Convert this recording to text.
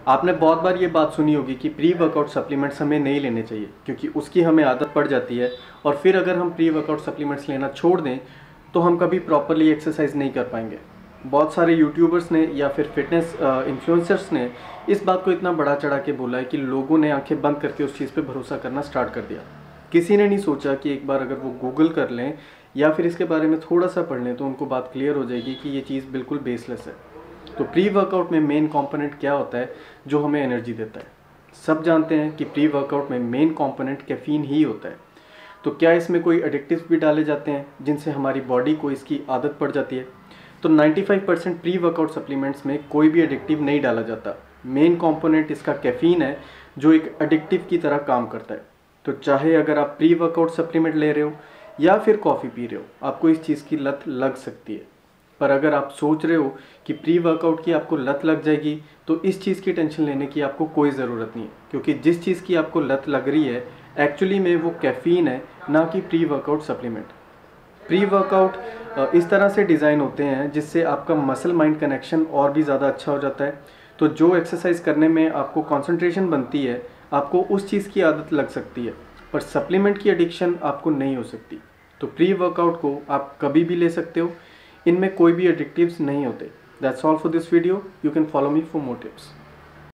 आपने बहुत बार ये बात सुनी होगी कि प्री वर्कआउट सप्लीमेंट्स हमें नहीं लेने चाहिए क्योंकि उसकी हमें आदत पड़ जाती है और फिर अगर हम प्री वर्कआउट सप्लीमेंट्स लेना छोड़ दें तो हम कभी प्रॉपरली एक्सरसाइज नहीं कर पाएंगे। बहुत सारे यूट्यूबर्स ने या फिर फिटनेस इन्फ्लुएंसर्स ने इस बात को इतना बड़ा चढ़ा के बोला है कि लोगों ने आंखें बंद करके उस चीज़ पे भरोसा करना स्टार्ट कर दिया। किसी ने नहीं सोचा कि एक बार अगर वो गूगल कर लें या फिर इसके बारे में थोड़ा सा पढ़ लें तो उनको बात क्लियर हो जाएगी कि ये चीज़ बिल्कुल बेसलेस है। तो प्री वर्कआउट में मेन कंपोनेंट क्या होता है जो हमें एनर्जी देता है? सब जानते हैं कि प्री वर्कआउट में मेन कंपोनेंट कैफीन ही होता है। तो क्या इसमें कोई एडिक्टिव्स भी डाले जाते हैं जिनसे हमारी बॉडी को इसकी आदत पड़ जाती है? तो 95% प्री वर्कआउट सप्लीमेंट्स में कोई भी एडिक्टिव नहीं डाला जाता। मेन कंपोनेंट इसका कैफीन है जो एक एडिक्टिव की तरह काम करता है। तो चाहे अगर आप प्री वर्कआउट सप्लीमेंट ले रहे हो या फिर कॉफ़ी पी रहे हो, आपको इस चीज़ की लत लग सकती है। पर अगर आप सोच रहे हो कि प्री वर्कआउट की आपको लत लग जाएगी तो इस चीज़ की टेंशन लेने की आपको कोई ज़रूरत नहीं है, क्योंकि जिस चीज़ की आपको लत लग रही है एक्चुअली में वो कैफ़ीन है, ना कि pre workout supplement. Pre workout इस तरह से डिज़ाइन होते हैं जिससे आपका मसल माइंड कनेक्शन और भी ज़्यादा अच्छा हो जाता है। तो जो एक्सरसाइज करने में आपको कंसंट्रेशन बनती है, आपको उस चीज़ की आदत लग सकती है, पर सप्लीमेंट की एडिक्शन आपको नहीं हो सकती। तो प्री वर्कआउट को आप कभी भी ले सकते हो, इनमें कोई भी एडिक्टिव्स नहीं होते। That's all for this video. You can follow me for more tips.